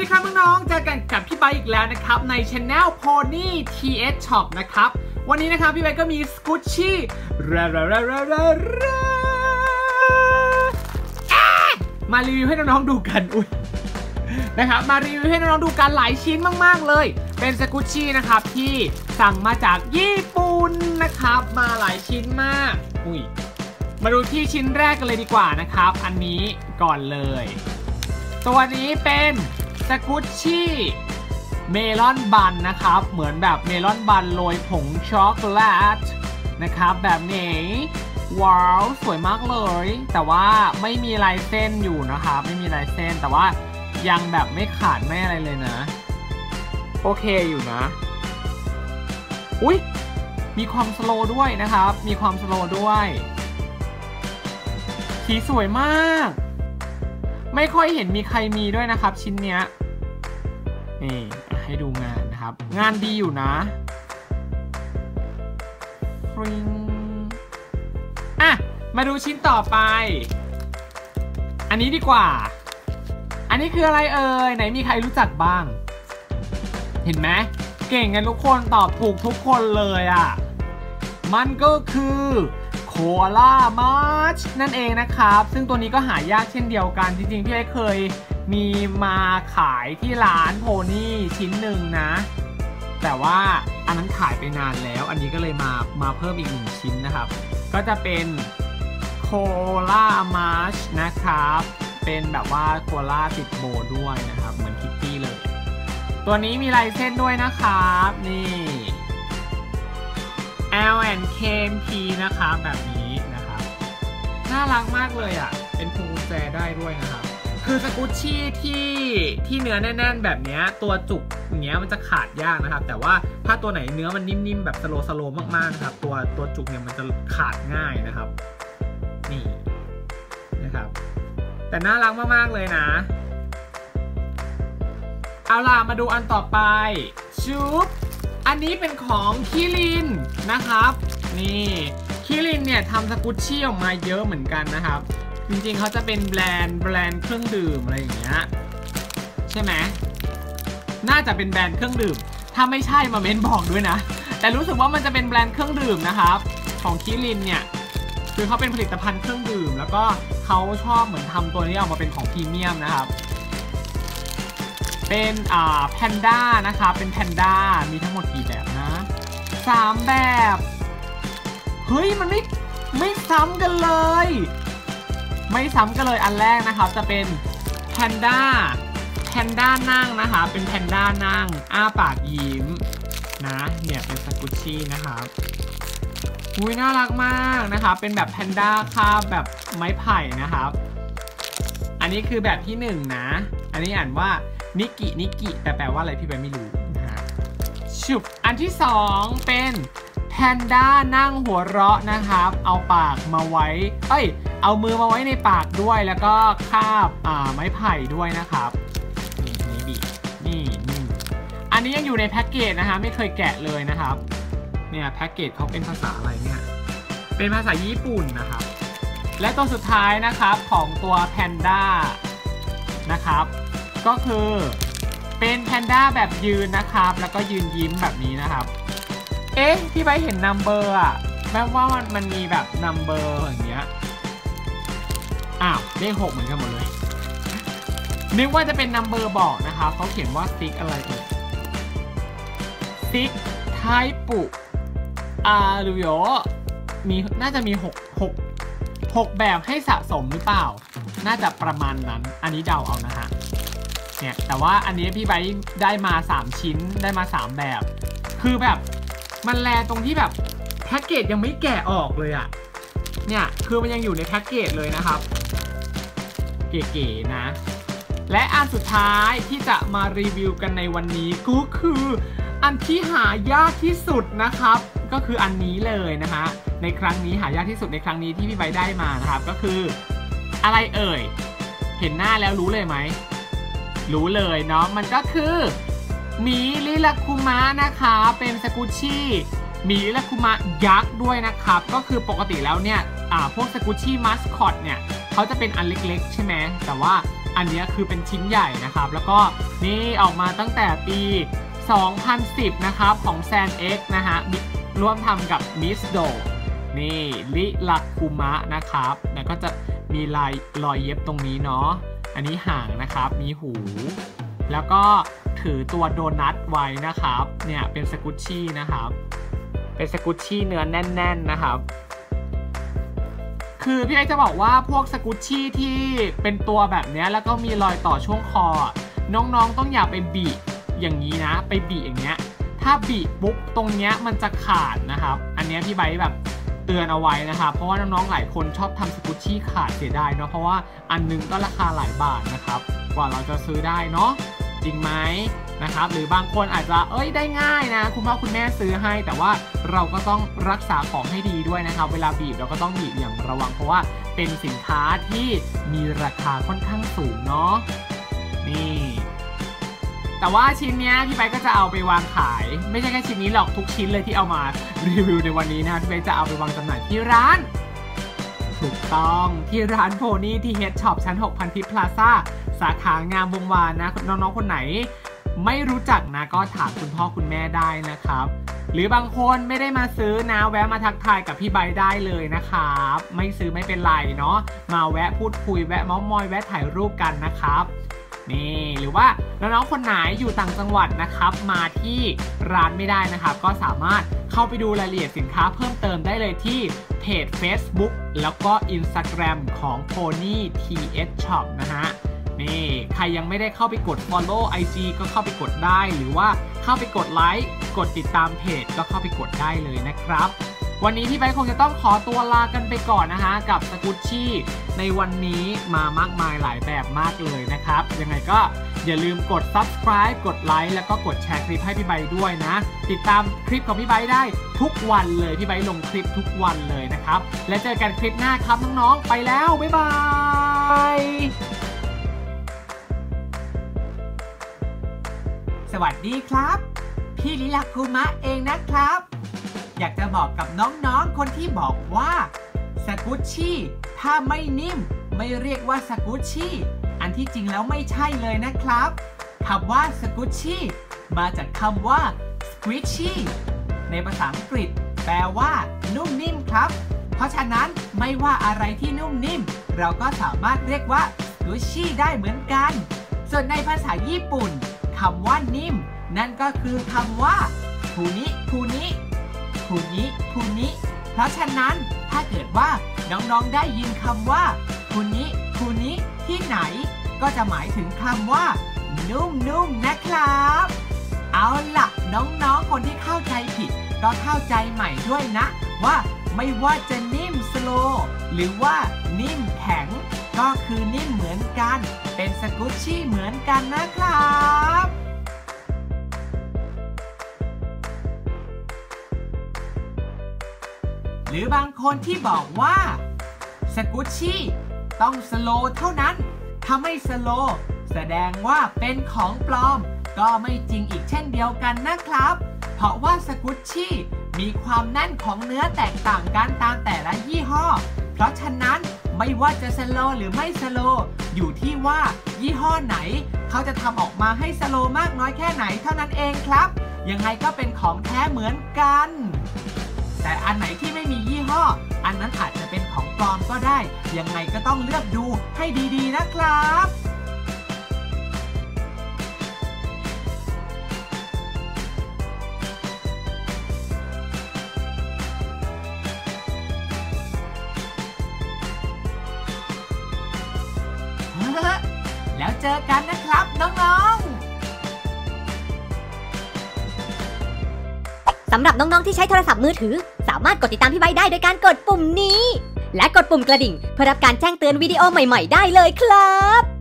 ดีครับน้องๆเจอกันกับพี่ไบค์อีกแล้วนะครับใน Channel Pony TS Shop นะครับวันนี้นะครับพี่ไบค์ก็มีสกูชี่มารีวิวให้น้องๆดูกันนะครับมารีวิวให้น้องๆดูกันหลายชิ้นมากๆเลยเป็นสกูชี่นะครับที่สั่งมาจากญี่ปุ่นนะครับมาหลายชิ้นมากมาดูที่ชิ้นแรกกันเลยดีกว่านะครับอันนี้ก่อนเลยตัวนี้เป็นสกูชี่เมลอนบันนะครับเหมือนแบบเมลอนบันโรยผงช็อกโกแลตนะครับแบบนี้ว้าวสวยมากเลยแต่ว่าไม่มีลายเส้นอยู่นะครับไม่มีลายเส้นแต่ว่ายังแบบไม่ขาดไม่อะไรเลยนะโอเคอยู่นะมีความสโลว์ด้วยนะครับมีความสโลว์ด้วยสีสวยมากไม่ค่อยเห็นมีใครมีด้วยนะครับชิ้นเนี้ยนี่ให้ดูงานนะครับงานดีอยู่นะมาดูชิ้นต่อไปอันนี้ดีกว่าอันนี้คืออะไรเอ่ยไหนมีใครรู้จักบ้างเห็นไหมเก่งกันทุกคนตอบถูกทุกคนเลยอ่ะมันก็คือโคอาล่ามาร์ชนั่นเองนะครับซึ่งตัวนี้ก็หายากเช่นเดียวกันจริงๆพี่เคยมีมาขายที่ร้านโพนี่ชิ้นหนึ่งนะแต่ว่าอันนั้นขายไปนานแล้วอันนี้ก็เลยมาเพิ่มอีก1ชิ้นนะครับก็จะเป็นโคอาล่ามาร์ชนะครับเป็นแบบว่าโคอาล่าติดโบด้วยนะครับเหมือนคิตตี้เลยตัวนี้มีลายเส้นด้วยนะครับนี่ L&KMP นะครับแบบนี้นะครับน่ารักมากเลยอ่ะเป็นพวงกุญแจได้ด้วยนะครับคือสกูชี่ที่เนื้อแน่นๆแบบนี้ตัวจุกอย่างเงี้ยมันจะขาดยากนะครับแต่ว่าถ้าตัวไหนเนื้อมันนิ่มๆแบบสโลว์มากๆนะครับตัวจุกเนี่ยมันจะขาดง่ายนะครับนี่นะครับแต่น่ารักมากๆเลยนะเอาล่ะมาดูอันต่อไปชุบอันนี้เป็นของคิรินนะครับนี่คิรินเนี่ยทำสกูชี่ออกมาเยอะเหมือนกันนะครับจริงๆเขาจะเป็นแบรนด์เครื่องดื่มอะไรอย่างเงี้ยใช่ไหมน่าจะเป็นแบรนด์เครื่องดื่มถ้าไม่ใช่มาเม้นบอกด้วยนะแต่รู้สึกว่ามันจะเป็นแบรนด์เครื่องดื่มนะครับของคิรินเนี่ยคือเขาเป็นผลิตภัณฑ์เครื่องดื่มแล้วก็เขาชอบเหมือนทำตัวนี้ออกมาเป็นของพรีเมียมนะครับเป็นแพนด้านะครับเป็นแพนด้ามีทั้งหมดกี่แบบนะ3แบบเฮ้ยมันไม่ซ้ำกันเลยอันแรกนะครับจะเป็นแพนด้านั่งนะคะเป็นแพนด้านั่งอ้าปากยิ้มนะเนี่ยเป็นสกูชี่นะครับน่ารักมากนะครับเป็นแบบแพนด้าคาบแบบไม้ไผ่นะครับอันนี้คือแบบที่1นะอันนี้อ่านว่านิกิแต่แปลว่าอะไรพี่ไปไม่รู้นะฮะชุบอันที่2เป็นแพนด้านั่งหัวเราะนะครับเอาปากมาไว้เอามือมาไว้ในปากด้วยแล้วก็คาบไม้ไผ่ด้วยนะครับนี่อันนี้ยังอยู่ในแพ็กเกจนะฮะไม่เคยแกะเลยนะครับเนี่ยแพ็กเกจเขาเป็นภาษาอะไรเนี่ยเป็นภาษาญี่ปุ่นนะครับและตัวสุดท้ายนะครับของตัวแพนด้านะครับก็คือเป็นแพนด้าแบบยืนนะครับแล้วก็ยืนยิ้มแบบนี้นะครับพี่ไบเห็นนัมเบอร์อะแม้ว่ามันมีแบบนัมเบอร์อย่างเงี้ยเลข6เหมือนกันหมดเลยนึกว่าจะเป็นนัมเบอร์บอกนะครับเขาเขียนว่าซิกอะไรซิกไทปุหรือมีน่าจะมี6แบบให้สะสมหรือเปล่าน่าจะประมาณนั้นอันนี้เดาเอานะฮะเนี่ยแต่ว่าอันนี้พี่ไบได้มา3ชิ้นได้มา3แบบคือแบบมันแลตรงที่แบบแพ็กเกจยังไม่แกะออกเลยอะเนี่ยคือมันยังอยู่ในแพ็กเกจเลยนะครับเก๋ๆนะและอันสุดท้ายที่จะมารีวิวกันในวันนี้ก็คืออันที่หายากที่สุดนะครับก็คืออันนี้เลยนะฮะในครั้งนี้หายากที่สุดในครั้งนี้ที่พี่ไบได้มานะครับก็คืออะไรเอ่ยเห็นหน้าแล้วรู้เลยไหมรู้เลยเนาะมันก็คือหมีลิลาคุมะนะคะเป็นสกูชี่หมีลิลาคุมะยักษ์ด้วยนะครับก็คือปกติแล้วเนี่ยพวกสกูชี่มัสคอตเนี่ยเขาจะเป็นอันเล็กๆใช่ไหมแต่ว่าอันนี้คือเป็นชิ้นใหญ่นะครับแล้วก็นี่ออกมาตั้งแต่ปี 2010 นะครับของแซนเอ็กนะฮะร่วมทำกับมิสโดนี่ลิลักคุมะนะครับแล้วก็จะมีรอยเย็บตรงนี้เนาะอันนี้หางนะครับมีหูแล้วก็ถือตัวโดนัทไว้นะครับเนี่ยเป็นสกุชชี่นะครับเป็นสกุชชี่เนื้อแน่นๆนะครับคือพี่ไอจะบอกว่าพวกสกุชชี่ที่เป็นตัวแบบนี้แล้วก็มีรอยต่อช่วงคอน้องๆต้องอย่าไปบีบอย่างนี้นะไปบีบอย่างเงี้ยถ้าบีบปุ๊บตรงเนี้ยมันจะขาดนะครับอันนี้พี่ไบแบบเตือนเอาไว้นะครับเพราะว่าน้องๆหลายคนชอบทำสกุชชี่ขาดเสียดายเนาะเพราะว่าอันนึงก็ราคาหลายบาทนะครับกว่าเราจะซื้อได้เนาะจริงไหมนะครับหรือบางคนอาจจะได้ง่ายนะคุณพ่อคุณแม่ซื้อให้แต่ว่าเราก็ต้องรักษาของให้ดีด้วยนะครับเวลาบีบเราก็ต้องบีบอย่างระวังเพราะว่าเป็นสินค้าที่มีราคาค่อนข้างสูงเนาะนี่แต่ว่าชิ้นนี้พี่ไบก็จะเอาไปวางขายไม่ใช่แค่ชิ้นนี้หรอกทุกชิ้นเลยที่เอามารีวิวในวันนี้นะพี่ไบจะเอาไปวางจำหน่ายที่ร้านถูกต้องที่ร้านโพนี่ที่เฮดช็อปชั้น 6 พันทิพย์พลาซ่าสาขางามวงวานนะน้องๆคนไหนไม่รู้จักนะก็ถามคุณพ่อคุณแม่ได้นะครับหรือบางคนไม่ได้มาซื้อนะแวะมาทักทายกับพี่ไบได้เลยนะครับไม่ซื้อไม่เป็นไรเนาะมาแวะพูดคุยแวะเม้ามอยแวะถ่ายรูปกันนะครับนี่หรือว่าน้องๆคนไหนอยู่ต่างจังหวัดนะครับมาที่ร้านไม่ได้นะครับก็สามารถเข้าไปดูรายละเอียดสินค้าเพิ่มเติมได้เลยที่เพจ Facebook แล้วก็ Instagram ของ Pony TH Shop นะฮะนี่ใครยังไม่ได้เข้าไปกด follow IG ก็เข้าไปกดได้หรือว่าเข้าไปกดไลค์กดติดตามเพจก็เข้าไปกดได้เลยนะครับวันนี้พี่ไบคงจะต้องขอตัวลากันไปก่อนนะฮะกับสกุชชี่ในวันนี้มามากมายหลายแบบมากเลยนะครับยังไงก็อย่าลืมกด subscribe กดไลค์แล้วก็กดแชร์คลิปให้พี่ไบด้วยนะติดตามคลิปของพี่ไบได้ทุกวันเลยพี่ไบลงคลิปทุกวันเลยนะครับและเจอกันคลิปหน้าครับน้องๆไปแล้วบ๊ายบายสวัสดีครับพี่ลิลักคุมะเองนะครับอยากจะบอกกับน้องๆคนที่บอกว่าสกุชชี่ถ้าไม่นิ่มไม่เรียกว่าสกุชชี่อันที่จริงแล้วไม่ใช่เลยนะครับคำว่าสกุชชี่มาจากคำว่า squishy ในภาษาอังกฤษแปลว่านุ่มนิ่มครับเพราะฉะนั้นไม่ว่าอะไรที่นุ่มนิ่มเราก็สามารถเรียกว่า squishy ได้เหมือนกันส่วนในภาษาญี่ปุ่นคำว่านิ่มนั่นก็คือคำว่าคูนิคูนิคูนิคูนิเพราะฉะนั้นถ้าเกิดว่าน้องๆได้ยินคำว่าคูนิคูนิที่ไหนก็จะหมายถึงคำว่านุ่มๆนะครับเอาล่ะน้องๆคนที่เข้าใจผิดก็เข้าใจใหม่ด้วยนะว่าไม่ว่าจะนิ่มสโลว์หรือว่านิ่มแข็งก็คือนิ่มเหมือนกันเป็นสกุชชี่เหมือนกันนะครับหรือบางคนที่บอกว่าสกุชชี่ต้องสโลว์เท่านั้นถ้าไม่สโลว์แสดงว่าเป็นของปลอมก็ไม่จริงอีกเช่นเดียวกันนะครับเพราะว่าสกุชชี่มีความแน่นของเนื้อแตกต่างกันตามแต่ละยี่ห้อเพราะฉะนั้นไม่ว่าจะสโลว์หรือไม่สโลว์อยู่ที่ว่ายี่ห้อไหนเขาจะทำออกมาให้สโลว์มากน้อยแค่ไหนเท่านั้นเองครับยังไงก็เป็นของแท้เหมือนกันแต่อันไหนที่ไม่มียี่ห้ออันนั้นอาจจะเป็นของปลอมก็ได้ยังไงก็ต้องเลือกดูให้ดีๆนะครับแล้วเจอกันนะครับน้องๆสำหรับน้องๆที่ใช้โทรศัพท์มือถือสามารถกดติดตามพี่ไบค์ได้โดยการกดปุ่มนี้และกดปุ่มกระดิ่งเพื่อรับการแจ้งเตือนวิดีโอใหม่ๆได้เลยครับ